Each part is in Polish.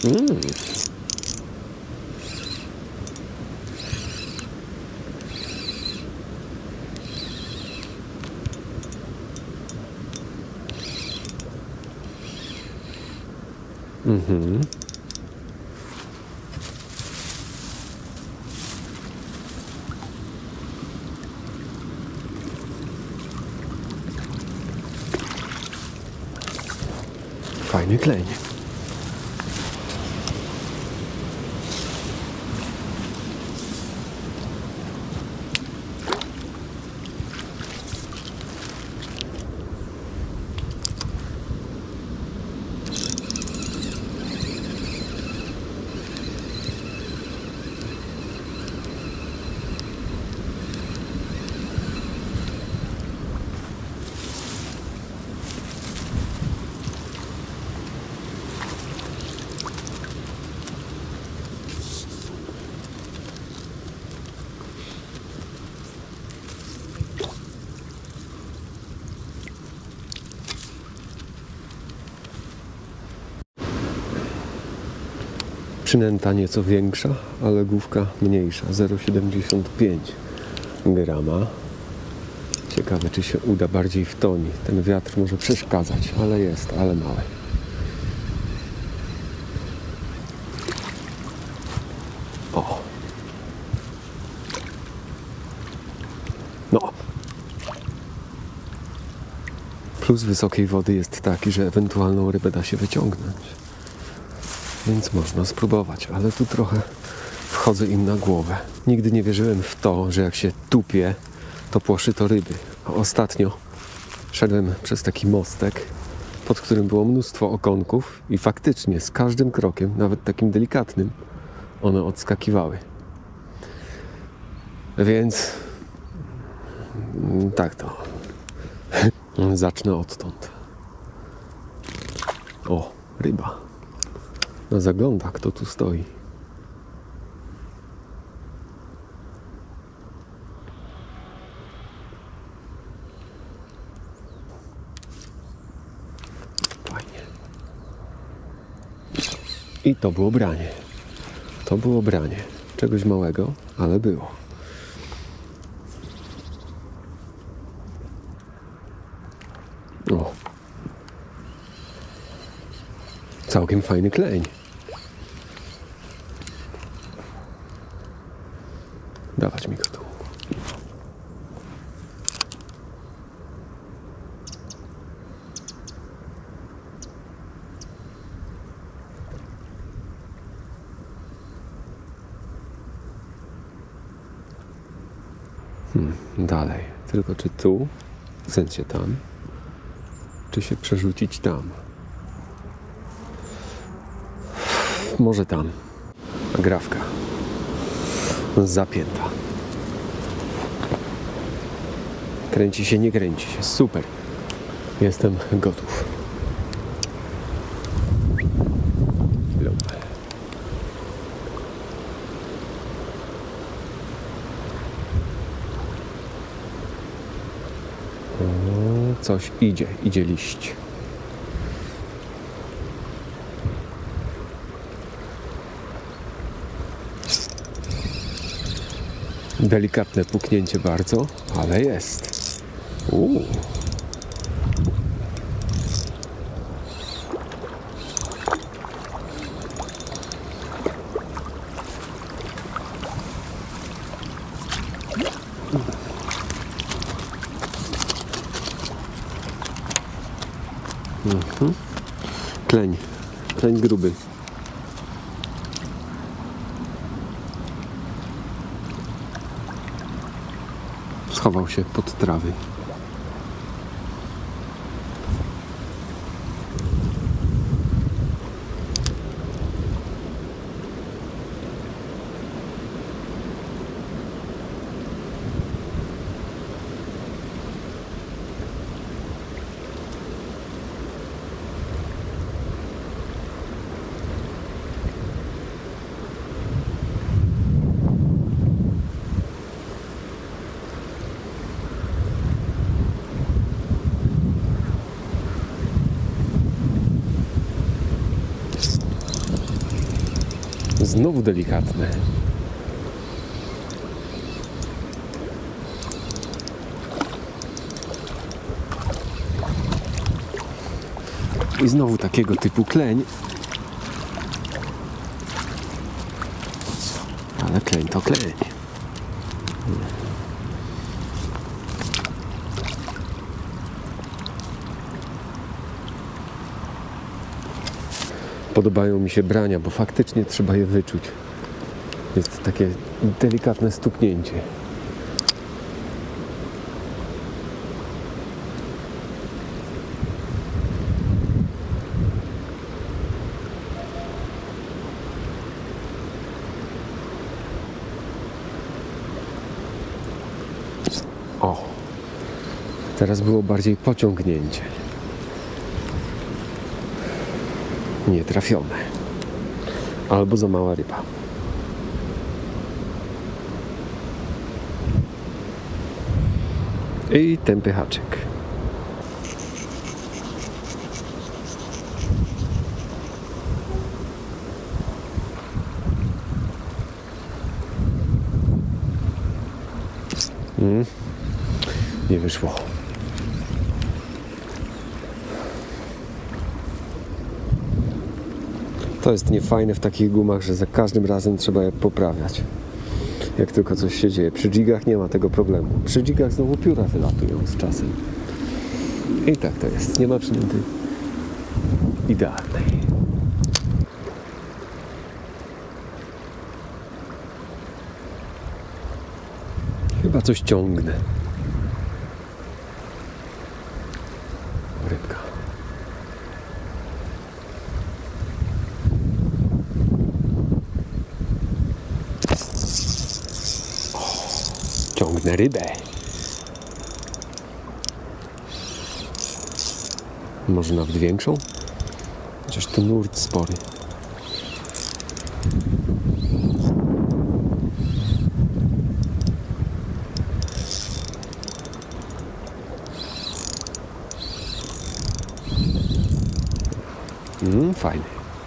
Mm. Mhm. Fajny kleń. Przynęta nieco większa, ale główka mniejsza, 0,75 grama. Ciekawe, czy się uda bardziej w toni. Ten wiatr może przeszkadzać, ale jest, ale mały. O! No! Plus wysokiej wody jest taki, że ewentualną rybę da się wyciągnąć. Więc można spróbować, ale tu trochę wchodzę im na głowę. Nigdy nie wierzyłem w to, że jak się tupie, to płoszy to ryby. A ostatnio szedłem przez taki mostek, pod którym było mnóstwo okonków i faktycznie z każdym krokiem, nawet takim delikatnym, one odskakiwały. Więc tak to. Zacznę odtąd. O, ryba. No zagląda, kto tu stoi. Fajnie. I to było branie. To było branie. Czegoś małego, ale było. O. Całkiem fajny kleń. Dawać mi go tu. Dalej. Tylko czy tu, w sensie tam, czy się przerzucić tam? Może tam. Agrawka. Zapięta. Kręci się, nie kręci się. Super. Jestem gotów. Coś idzie liść. Delikatne puknięcie bardzo, ale jest. Kleń. Kleń gruby. Schował się pod trawy. Znowu delikatne. I znowu takiego typu kleń. Ale kleń to kleń. Podobają mi się brania, bo faktycznie trzeba je wyczuć. Jest takie delikatne stuknięcie. O, teraz było bardziej pociągnięcie. Nietrafione. Albo za mała ryba. I tępy haczyk. Nie wyszło. To jest niefajne w takich gumach, że za każdym razem trzeba je poprawiać. Jak tylko coś się dzieje. Przy jigach nie ma tego problemu. Przy jigach znowu pióra wylatują z czasem. I tak to jest. Nie ma przynęty idealnej. Chyba coś ciągnę. Rybka. Ciągnę rybę. Może nawet większą? Chociaż to nurt spory. Fajny.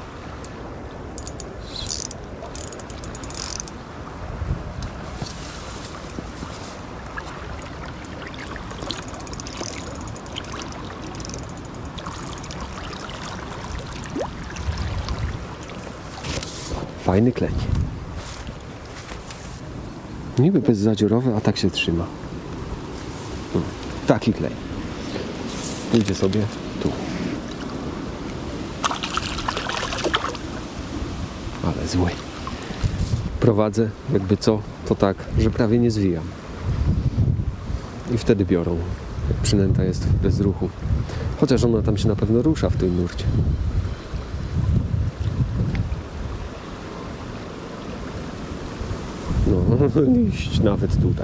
Fajny kleń. Niby bezzadziorowy, a tak się trzyma. Taki kleń. Pójdzie sobie tu. Ale zły. Prowadzę, jakby co, to tak, że prawie nie zwijam. I wtedy biorą, jak przynęta jest w bezruchu. Chociaż ona tam się na pewno rusza w tym nurcie. No, iść nawet tutaj.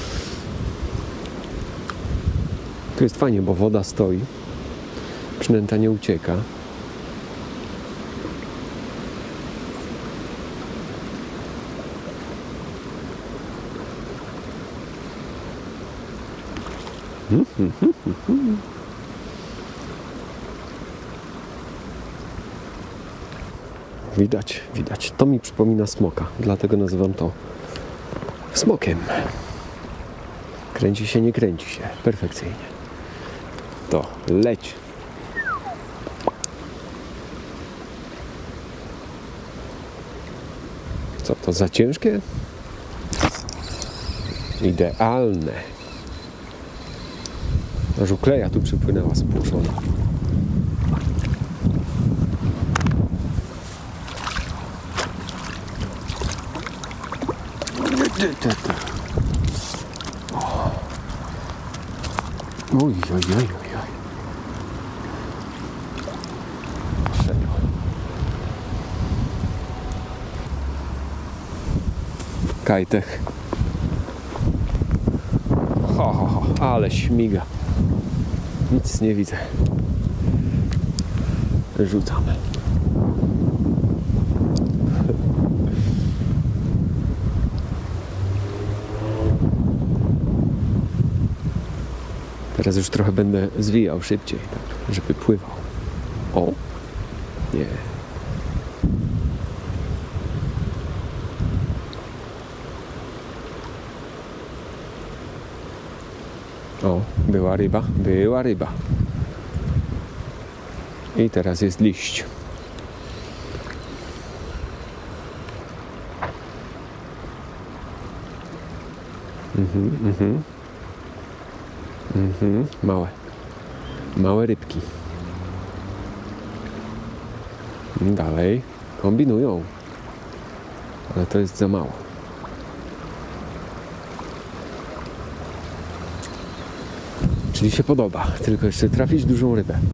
Tu jest fajnie, bo woda stoi. Przynęta nie ucieka. Widać, widać. To mi przypomina smoka, dlatego nazywam to smokiem. Kręci się, nie kręci się. Perfekcyjnie. To leć. Co to za ciężkie? Idealne. Aż ukleja tu przypłynęła spłoszona. Oj, oj, oj, oj. Kajtech. Ale śmiga. Nic nie widzę. Rzucamy. Teraz już trochę będę zwijał szybciej, tak, żeby pływał. O! Nie. O, była ryba, była ryba. I teraz jest liść. Małe. Małe rybki. Dalej. Kombinują. Ale to jest za mało. Czyli się podoba. Tylko jeszcze trafić dużą rybę.